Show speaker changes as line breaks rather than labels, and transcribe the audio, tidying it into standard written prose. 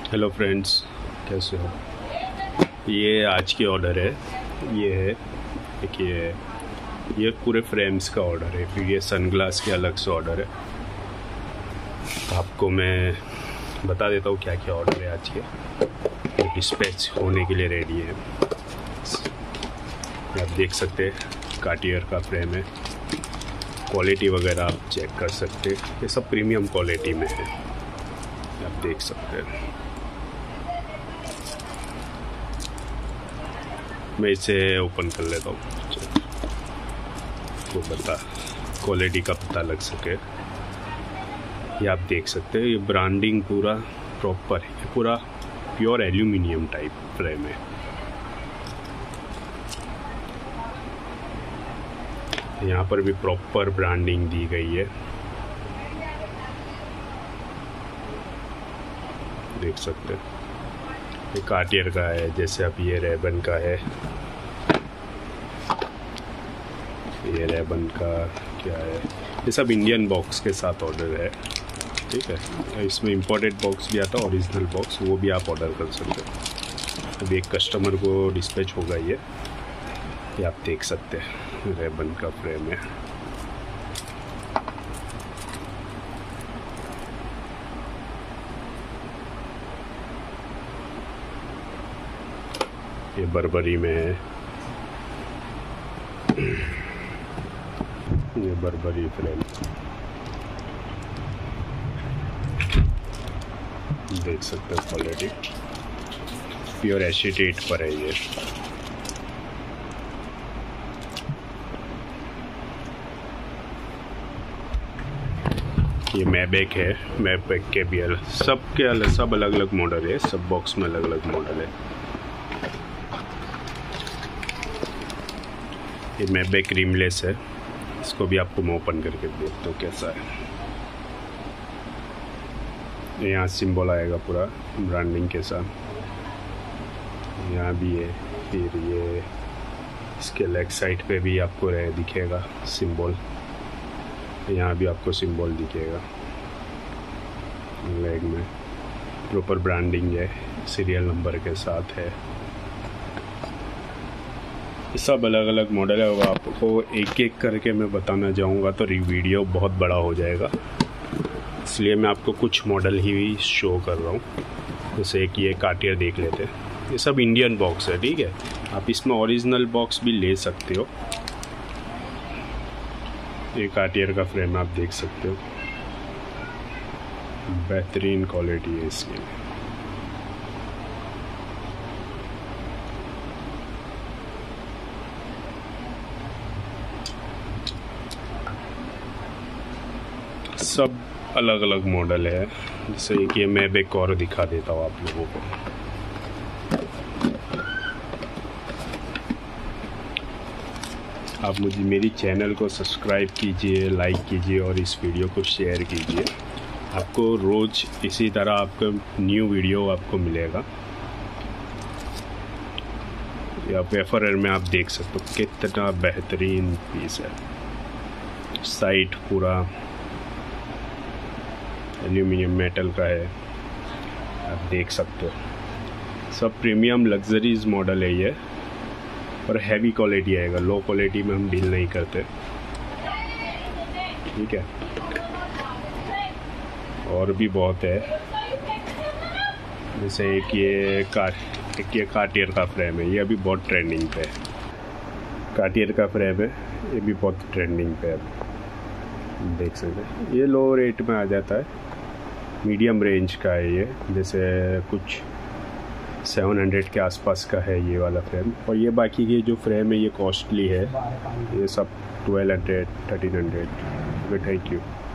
Hello friends, कैसे हो। ये आज की ऑर्डर है। ये है देखिए, ये पूरे फ्रेम्स का ऑर्डर है। फिर ये सनग्लास के अलग से ऑर्डर है। आपको मैं बता देता हूँ क्या क्या ऑर्डर है आज के। ये डिस्पैच होने के लिए रेडी है। आप देख सकते हैं कार्टियर का फ्रेम है। क्वालिटी वगैरह आप चेक कर सकते हैं। ये सब प्रीमियम क्वालिटी में है, आप देख सकते हैं। मैं इसे ओपन कर लेता हूँ तो क्वालिटी का पता लग सके। ये आप देख सकते हैं, ये ब्रांडिंग पूरा प्रॉपर है। ये पूरा प्योर एल्यूमिनियम टाइप फ्रेम है। यहाँ पर भी प्रॉपर ब्रांडिंग दी गई है, देख सकते हैं। ये कार्टियर का है, जैसे अब ये रेबन का है। ये रेबन का क्या है, ये सब इंडियन बॉक्स के साथ ऑर्डर है, ठीक है। इसमें इंपोर्टेड बॉक्स भी आता है, ओरिजिनल बॉक्स, वो भी आप ऑर्डर कर सकते हैं। अभी एक कस्टमर को डिस्पैच होगा ये आप देख सकते हैं। रेबन का फ्रेम है। ये बर्बरी में है। ये बर्बरी फ्रेम देख सकते हो, क्वालिटी प्योर एसीटेट पर है। ये मैबेक है। मैबेक के भी सब अलग अलग मॉडल है। सब बॉक्स में अलग अलग मॉडल है। ये मैबेक रिमलेस है। इसको भी आपको मैं ओपन करके देखता हूँ कैसा है। यहाँ सिंबल आएगा पूरा ब्रांडिंग के साथ। यहाँ भी है। फिर ये इसके लेग साइड पे भी आपको दिखेगा सिंबल। यहाँ भी आपको सिंबल दिखेगा लेग में। प्रॉपर ब्रांडिंग है, सीरियल नंबर के साथ है। सब अलग अलग मॉडल है। और आपको एक एक करके मैं बताना चाहूँगा तो वीडियो बहुत बड़ा हो जाएगा, इसलिए मैं आपको कुछ मॉडल ही शो कर रहा हूँ। जैसे एक ये कार्टियर देख लेते हैं। ये सब इंडियन बॉक्स है, ठीक है। आप इसमें ओरिजिनल बॉक्स भी ले सकते हो। ये कार्टियर का फ्रेम आप देख सकते हो, बेहतरीन क्वालिटी है इसकी। सब अलग अलग मॉडल है। जैसे कि मैं एक और दिखा देता हूँ आप लोगों को। आप मेरी चैनल को सब्सक्राइब कीजिए, लाइक कीजिए और इस वीडियो को शेयर कीजिए। आपको रोज़ इसी तरह आपको न्यू वीडियो आपको मिलेगा। या वेफर में आप देख सकते हो कितना बेहतरीन पीस है। साइड पूरा एल्यूमिनियम मेटल का है, आप देख सकते हो। सब प्रीमियम लग्जरीज मॉडल है ये, और हैवी क्वालिटी आएगा। लो क्वालिटी में हम डील नहीं करते, ठीक है। और भी बहुत है। जैसे एक ये कार्टियर का फ्रेम है। ये अभी बहुत ट्रेंडिंग पे है। कार्टियर का फ्रेम है, ये भी बहुत ट्रेंडिंग पे है, देख सकते हैं। ये लो रेट में आ जाता है, मीडियम रेंज का है ये। जैसे कुछ 700 के आसपास का है ये वाला फ्रेम। और ये बाकी के जो फ्रेम है ये कॉस्टली है। ये सब 1200 1300। Thank you.